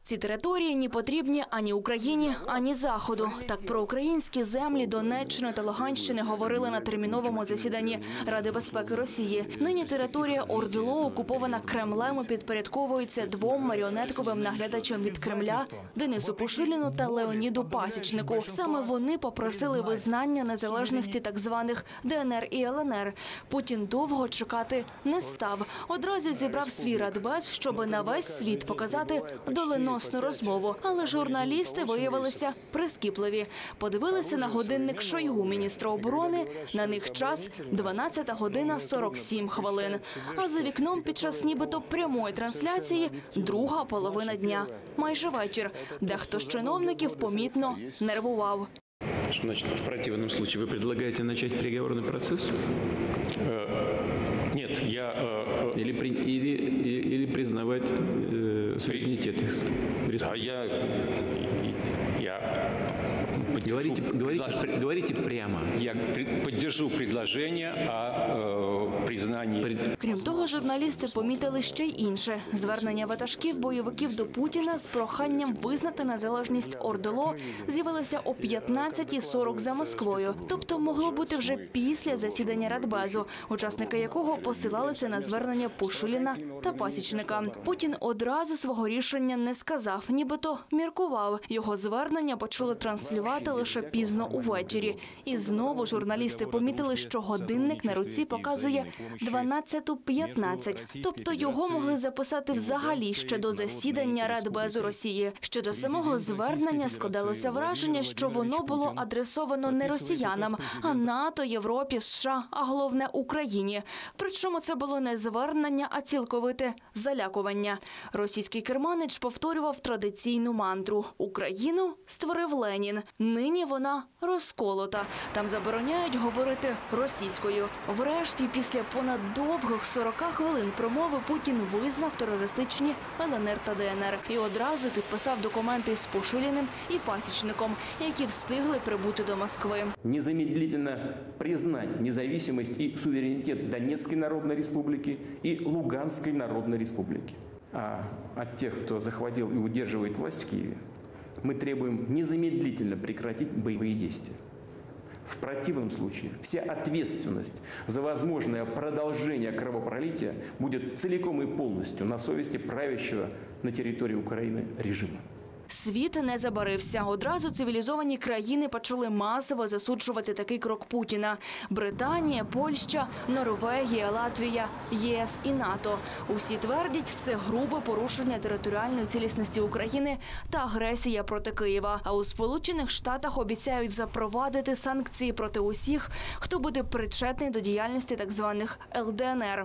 Ці території не потрібні ані Україні, ані Заходу. Так про українські землі Донеччини та Луганщини говорили на терміновому засіданні Ради безпеки Росії. Нині територія ОРДЛО, окупована Кремлем, і підпорядковується двом маріонетковим наглядачам від Кремля – Денису Пушиліну та Леоніду Пасічнику. Саме вони попросили визнання незалежності так званих ДНР і ЛНР. Путін довго чекати не став. Одразу зібрав свій радбез, щоб на весь світ показати доленосну розмову. Але журналісти виявилися прискіпливі. Подивилися на годинник Шойгу, міністра оборони. На них час 12 година 47 хвилин. А за вікном під час нібито прямої трансляції друга половина дня. Майже вечір. Дехто з чиновників помітно нервував. Что значит, в противном случае вы предлагаете начать переговорный процесс? Нет, я... Или признавать суверенитет их? Да, Говорите прямо. Я поддержу предложение о признании. Крім того, журналісти помітили ще й інше – звернення ватажків бойовиків до Путіна з проханням визнати незалежність ОРДЛО з'явилося о 15:40 за Москвою. Тобто могло бути вже після засідання Радбезу, учасники якого посилалися на звернення Пушиліна та Пасічника. Путін одразу свого рішення не сказав, нібито міркував. Його звернення почали транслювати лише пізно увечері. І знову журналісти помітили, що годинник на руці показує 12:15. Тобто його могли записати взагалі ще до засідання Радбезу Росії. Щодо самого звернення складалося враження, що воно було адресовано не росіянам, а НАТО, Європі, США, а головне Україні. Причому це було не звернення, а цілковите залякування. Російський керманич повторював традиційну мантру «Україну створив Ленін». Нині вона розколота. Там забороняють говорити російською. Врешті, після понад довгих 40 хвилин промови Путін визнав терористичні ЛНР та ДНР. І одразу підписав документи з Пушиліним і Пасічником, які встигли прибути до Москви. Незамедлительно признать независимость и суверенитет Донецкой Народной Республики и Луганской Народной Республики. А от тех, кто захватил и удерживает власть в Киеве, мы требуем незамедлительно прекратить боевые действия. В противном случае вся ответственность за возможное продолжение кровопролития будет целиком и полностью на совести правящего на территории Украины режима. Світ не забарився. Одразу цивілізовані країни почали масово засуджувати такий крок Путіна. Британія, Польща, Норвегія, Латвія, ЄС і НАТО. Усі твердять, це грубе порушення територіальної цілісності України та агресія проти Києва. А у Сполучених Штатах обіцяють запровадити санкції проти усіх, хто буде причетний до діяльності так званих ЛДНР.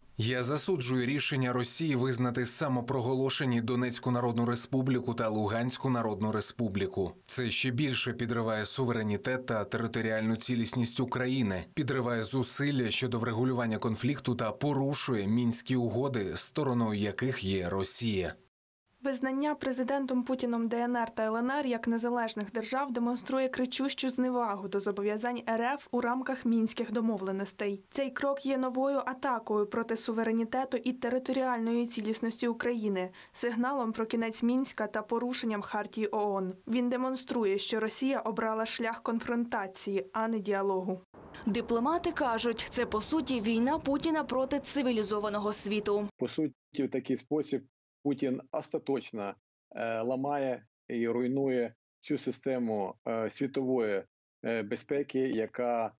Я засуджую рішення Росії визнати самопроголошені Донецьку Народну Республіку та Луганську Народну Республіку. Це ще більше підриває суверенітет та територіальну цілісність України, підриває зусилля щодо врегулювання конфлікту та порушує Мінські угоди, стороною яких є Росія. Визнання президентом Путіном ДНР та ЛНР як незалежних держав демонструє кричущу зневагу до зобов'язань РФ у рамках Мінських домовленостей. Цей крок є новою атакою проти суверенітету і територіальної цілісності України, сигналом про кінець Мінська та порушенням Хартії ООН. Він демонструє, що Росія обрала шлях конфронтації, а не діалогу. Дипломати кажуть, це по суті війна Путіна проти цивілізованого світу. По суті, в такий спосіб Путін остаточно ламає і руйнує цю систему світової безпеки, яка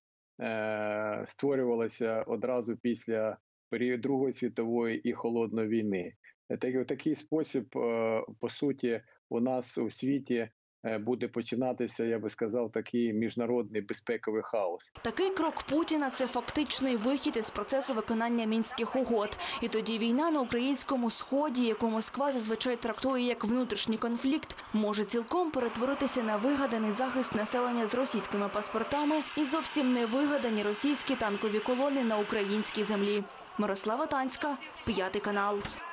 створювалася одразу після Другої світової і Холодної війни. В такий спосіб, по суті, у нас у світі буде починатися, я би сказав, такий міжнародний безпековий хаос. Такий крок Путіна – це фактичний вихід із процесу виконання Мінських угод. І тоді війна на українському сході, яку Москва зазвичай трактує як внутрішній конфлікт, може цілком перетворитися на вигаданий захист населення з російськими паспортами і зовсім не вигадані російські танкові колони на українській землі. Мирослава Танська, 5 канал.